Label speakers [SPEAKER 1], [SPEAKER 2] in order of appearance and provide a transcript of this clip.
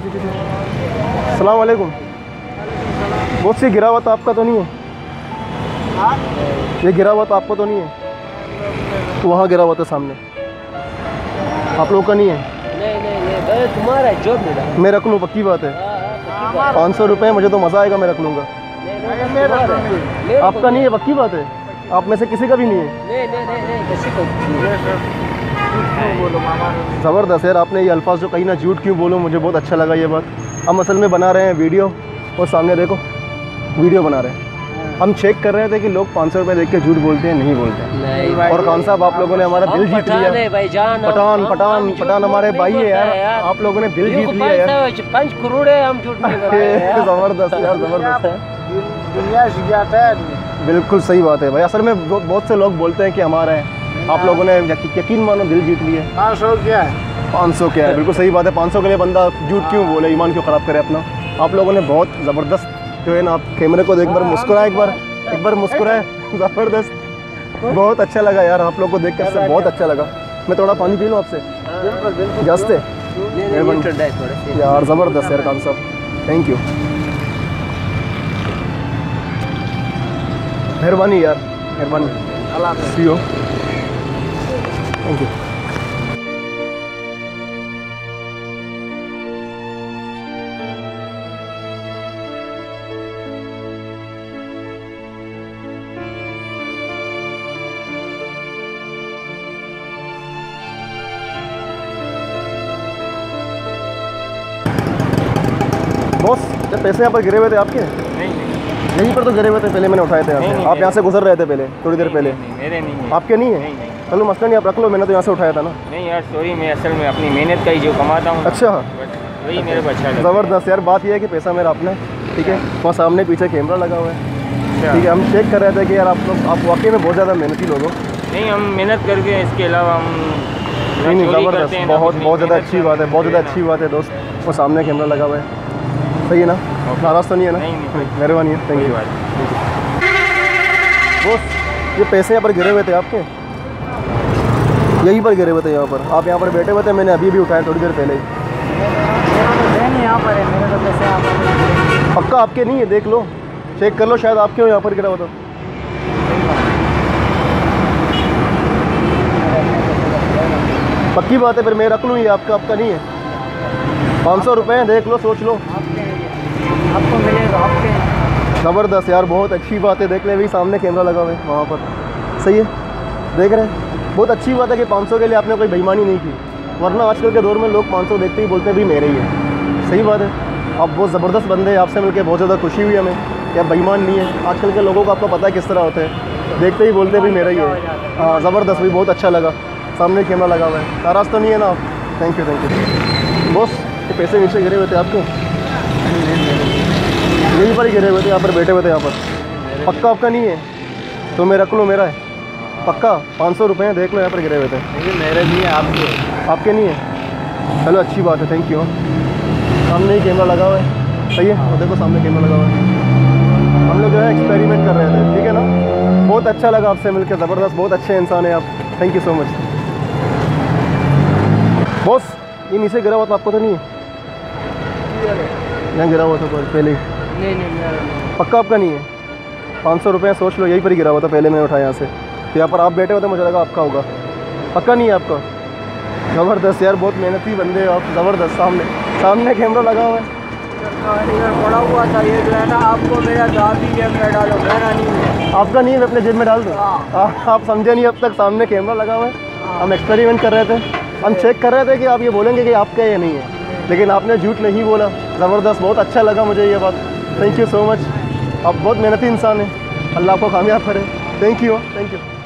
[SPEAKER 1] अस्सलाम वालेकुम। वो से गिरा हुआ तो आपका तो नहीं है? ये गिरा हुआ तो आपको तो नहीं है? वहाँ गिरा हुआ था सामने, आप लोगों का नहीं है?
[SPEAKER 2] नहीं तुम्हारा जो मेरा
[SPEAKER 1] मैं रख लूँ, पक्की बात है। 500 रुपये, मुझे तो मज़ा आएगा, मैं रख लूँगा। आपका नहीं है? पक्की बात है? आप में से किसी का भी नहीं है?
[SPEAKER 2] नहीं किसी को।
[SPEAKER 1] ज़बरदस्त यार, आपने ये अल्फाज जो कहीं ना झूठ क्यों बोलो, मुझे बहुत अच्छा लगा ये बात। हम असल में बना रहे हैं वीडियो, और सामने देखो वीडियो बना रहे हैं। हम चेक कर रहे थे कि लोग 500 रुपये देख के झूठ बोलते हैं नहीं बोलते हैं। और खान साहब, आप लोगों ने हमारा दिल जीत लिया। पठान पठान पठान हमारे भाई है यार, आप लोगों ने दिल जीत लिया यार।
[SPEAKER 2] 5 करोड़ है, हम झूठ नहीं बोल रहे हैं।
[SPEAKER 1] ज़बरदस्त यार, ज़बरदस्त है।
[SPEAKER 3] दुनिया से जाता है।
[SPEAKER 1] बिल्कुल सही बात है भाई। असल में बहुत से लोग बोलते हैं कि हमारा है, आप लोगों ने यकीन मानो दिल जीत लिया।
[SPEAKER 3] 500 क्या है?
[SPEAKER 1] 500 क्या है, बिल्कुल सही बात है। 500 के लिए बंदा झूठ क्यों बोले, ईमान क्यों ख़राब करे अपना। आप लोगों ने बहुत ज़बरदस्त जो है ना, आप कैमरे को देख, एक बार मुस्कुराए, एक बार मुस्कुराए। ज़बरदस्त, बहुत अच्छा लगा यार, आप लोग को देख कर बहुत अच्छा लगा। मैं थोड़ा पानी पी लूँ आपसे? जस्ते यार, ज़बरदस्त यार खान साहब, थैंक यू, मेहरबानी यार, मेहरबानी। See you, thank you. Boss, जब पैसे यहाँ पर गिरे हुए थे आपके?
[SPEAKER 4] नहीं
[SPEAKER 1] यहीं पर तो गिरे हुए थे, पहले मैंने उठाए थे यहाँ से। आप यहाँ से गुजर रहे थे पहले, थोड़ी देर पहले।
[SPEAKER 4] मेरे नहीं है।
[SPEAKER 1] आपके नहीं है? चलो मसला नहीं, आप रख लो, मैंने तो यहाँ से उठाया था ना।
[SPEAKER 4] नहीं यार सॉरी, मैं असल में अपनी मेहनत का ही जो कमाता हूँ।
[SPEAKER 1] अच्छा,
[SPEAKER 4] वही मेरे को अच्छा लगता है।
[SPEAKER 1] ज़बरदस्त यार, बात यह है कि पैसा मेरा अपना है, ठीक है। वहाँ सामने पीछे कैमरा लगा हुआ है, ठीक है। हम चेक कर रहे थे कि यार आप लोग, आप वाकई में बहुत ज़्यादा मेहनती लोग हो।
[SPEAKER 4] नहीं, हम मेहनत करके, इसके अलावा हम
[SPEAKER 1] नहीं, ज़बरदस्त, बहुत ज़्यादा अच्छी बात है, बहुत ज़्यादा अच्छी बात है दोस्त। वो सामने कैमरा लगा हुआ है, सही है ना? नाराज़ तो नहीं है ना?
[SPEAKER 4] नहीं,
[SPEAKER 1] मेहरबानी है, थैंक यू। बॉस, ये पैसे यहाँ पर गिरे हुए थे आपके? यहीं पर गिरे हुए थे, यहाँ पर आप यहाँ पर बैठे हुए थे, मैंने अभी भी उठाया थोड़ी देर पहले ही।
[SPEAKER 3] यहाँ पर है, मेरे तो पैसे यहाँ पर।
[SPEAKER 1] पक्का आपके नहीं है? देख लो, चेक कर लो, शायद आपके हो यहाँ पर गिरा हुआ था। पक्की बात है, फिर मैं रख लूँ, ये आपका नहीं है? 500 रुपये हैं, देख लो, सोच लो,
[SPEAKER 3] आपको मिलेगा आपके।
[SPEAKER 1] ज़बरदस्त यार, बहुत अच्छी बात है। देख ले, भी सामने कैमरा लगा हुआ है वहाँ पर, सही है, देख रहे हैं। बहुत अच्छी बात है कि 500 के लिए आपने कोई बेईमानी नहीं की, वरना आजकल के दौर में लोग 500 देखते ही बोलते हैं भी मेरे ही है। सही बात है, आप बहुत ज़बरदस्त बंदे हैं, आपसे मिलकर बहुत ज़्यादा खुशी हुई हमें कि आप बेईमान नहीं है। आजकल के लोगों को आपको पता है किस तरह होते हैं, देखते ही बोलते भी मेरा ही है। हाँ, ज़बरदस्त, भी बहुत अच्छा लगा, सामने कैमरा लगा हुआ है। नाराज़ तो नहीं है ना आप? Thank you, thank you. Boss, ये पैसे नीचे गिरे हुए थे आपके? यहीं पर ही गिरे हुए थे, यहाँ पर बैठे हुए थे यहाँ पर। पक्का आपका नहीं है? तो मैं रख लूँ, मेरा है पक्का। 500 रुपये हैं, देख लो, यहाँ पर गिरे हुए थे।
[SPEAKER 3] मेरे नहीं है,
[SPEAKER 1] आपके नहीं है? चलो अच्छी बात है, थैंक यू। सामने ही कैमरा लगा हुआ है, सही है, और देखो सामने कैमरा लगा हुआ है। हम लोग जो है एक्सपेरिमेंट कर रहे थे, ठीक है ना? बहुत अच्छा लगा आपसे मिलकर, ज़बरदस्त, बहुत अच्छे इंसान हैं आप, thank you so much. Boss, ये नीचे गिरा हुआ था, आपको तो नहीं है? यहाँ गिरा हुआ था पहले ही?
[SPEAKER 2] नहीं
[SPEAKER 1] पक्का आपका नहीं है? 500 रुपये सोच लो, यहीं पर ही गिरा हुआ था, पहले मैंने उठाया यहाँ से। तो यहाँ पर आप बैठे हुए थे, मुझे लगा आपका होगा। पक्का नहीं है आपका? ज़बरदस्त यार, बहुत मेहनती बंदे हो आप, ज़बरदस्त। सामने कैमरा लगा हुआ है,
[SPEAKER 3] पड़ा हुआ था ये जो है ना, आपको मेरा दादी जेब में डालो, मेरा नहीं है।
[SPEAKER 1] आपका नहीं है? मैं अपने जेब में डाल दूँ? आप समझे नहीं अब तक, सामने कैमरा लगा हुआ है। हम एक्सपेरिमेंट कर रहे थे, हम चेक कर रहे थे कि आप ये बोलेंगे कि आपका ये नहीं है, लेकिन आपने झूठ नहीं बोला। ज़बरदस्त, बहुत अच्छा लगा मुझे ये बात, थैंक यू सो मच। आप बहुत मेहनती इंसान हैं, अल्लाह आपको कामयाब करे। Thank you, thank you.